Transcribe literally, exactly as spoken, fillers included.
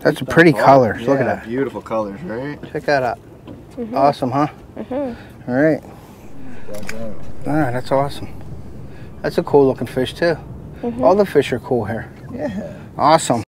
That's a pretty color. Yeah, look at that. Beautiful colors, right? Check that out. Mm-hmm. Awesome, huh? Mm-hmm. All right. All right, that's awesome. That's a cool looking fish too. Mm-hmm. All the fish are cool here. Yeah. Awesome.